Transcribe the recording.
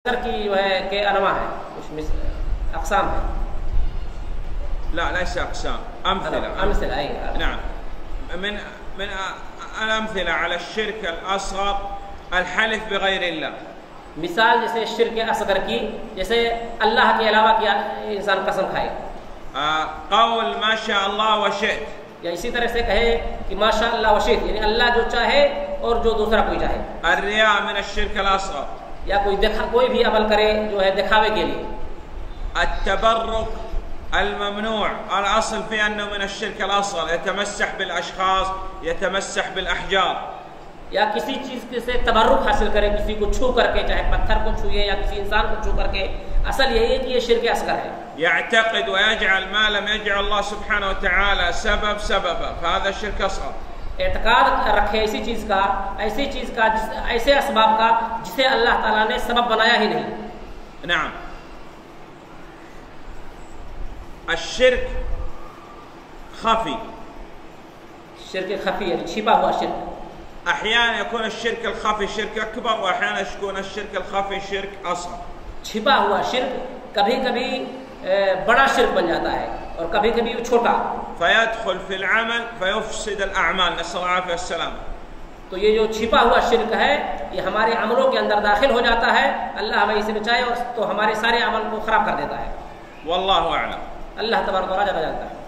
کی جو ہے کہ انواع ہے، کچھ اقسام ہے. لا ليس أقسام، أمثلة. نعم. من الأمثلة على الشرك الأصغر الحلف بغير الله. مثال جیسے شرک اصغر کی، جیسے اللہ کے علاوہ کیا انسان قسم کھائے. قول ما شاء الله وشئت. یا اسی طرح سے کہے کہ ما شاء اللہ وشئت، یعنی اللہ جو چاہے اور جو دوسرا کوئی چاہے. الرياء من الشرك الأصغر. یا کوئی بھی عمل کرے جو ہے دکھاوے کے لیے. التبرك الممنوع الأصل في أنه من الشرك الأصغر، يتمسح بالأشخاص، يتمسح بالأحجار. یا کسی چیز سے تبرک حاصل کرے، کسی کو چھو کر کے، چاہے پتھر کو چھوئے یا کسی انسان کو چھو کر کے، اصل یہی ہے کہ یہ شرک اصغر ہے. يعتقد ويجعل ما لم يجعل الله سبحانه وتعالى سببا، فهذا شرك أصغر. اعتقاد رکھے ایسی چیز کا ایسے اسباب کا جسے اللہ تعالیٰ نے سبب بنایا ہی نہیں. نعم. الشرك خفي. شرک خفی ہے، چھپا ہوا شرک. أحيانا يكون الشرك الخفي شرك أكبر، وأحيانا يكون الشرك الخفي شرك أصغر. چھپا ہوا شرک کبھی کبھی بڑا شرک بن جاتا ہے اور کبھی کبھی چھوٹا. فيدخل في العمل فيفسد الأعمال، نسأل الله العافية والسلام. تو یہ جو چھپا ہوا شرک ہے یہ ہمارے عملوں کے اندر داخل ہو جاتا ہے، اللہ ہمیں اسے بچائے، اور تو ہمارے سارے عمل کو خراب کر دیتا ہے. والله أعلم. اللہ تبارک و تعالیٰ جانتا ہے.